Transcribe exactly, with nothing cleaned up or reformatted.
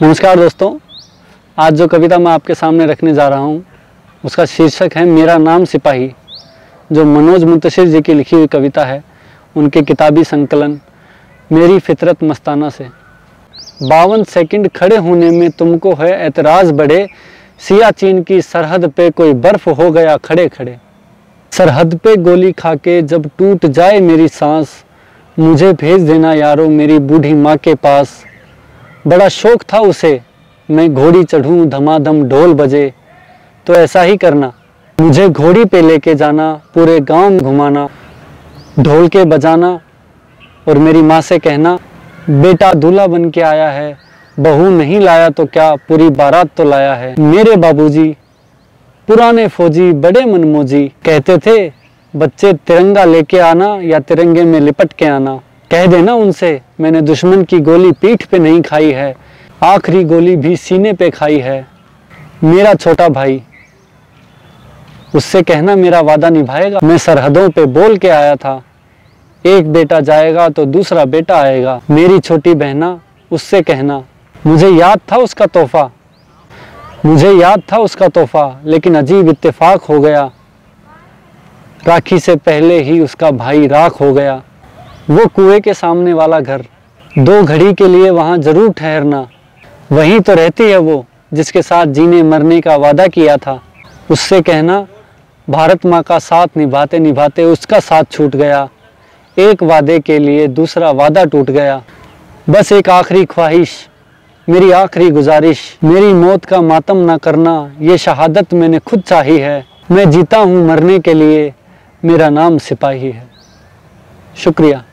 नमस्कार दोस्तों, आज जो कविता मैं आपके सामने रखने जा रहा हूँ उसका शीर्षक है मेरा नाम सिपाही, जो मनोज मुंतशिर जी की लिखी हुई कविता है, उनके किताबी संकलन मेरी फितरत मस्ताना से। बावन सेकंड खड़े होने में तुमको है एतराज़ बड़े, सियाचिन की सरहद पे कोई बर्फ़ हो गया खड़े खड़े। सरहद पे गोली खा के जब टूट जाए मेरी सांस, मुझे भेज देना यारो मेरी बूढ़ी माँ के पास। बड़ा शौक था उसे मैं घोड़ी चढ़ूं धमाधम ढोल बजे, तो ऐसा ही करना मुझे घोड़ी पे लेके जाना, पूरे गांव घुमाना, ढोल के बजाना और मेरी माँ से कहना बेटा दूल्हा बन के आया है, बहू नहीं लाया तो क्या पूरी बारात तो लाया है। मेरे बाबूजी पुराने फौजी बड़े मनमोजी, कहते थे बच्चे तिरंगा लेके आना या तिरंगे में लिपट के आना। कह देना उनसे मैंने दुश्मन की गोली पीठ पे नहीं खाई है, आखिरी गोली भी सीने पे खाई है। मेरा छोटा भाई उससे कहना मेरा वादा निभाएगा, मैं सरहदों पे बोल के आया था, एक बेटा जाएगा तो दूसरा बेटा आएगा। मेरी छोटी बहना उससे कहना मुझे याद था उसका तोहफा, मुझे याद था उसका तोहफा लेकिन अजीब इत्तेफाक हो गया, राखी से पहले ही उसका भाई राख हो गया। वो कुएं के सामने वाला घर, दो घड़ी के लिए वहाँ जरूर ठहरना, वहीं तो रहती है वो जिसके साथ जीने मरने का वादा किया था। उससे कहना भारत माँ का साथ निभाते निभाते उसका साथ छूट गया, एक वादे के लिए दूसरा वादा टूट गया। बस एक आखिरी ख्वाहिश, मेरी आखिरी गुजारिश, मेरी मौत का मातम ना करना, ये शहादत मैंने खुद चाही है। मैं जीता हूँ मरने के लिए, मेरा नाम सिपाही है। शुक्रिया।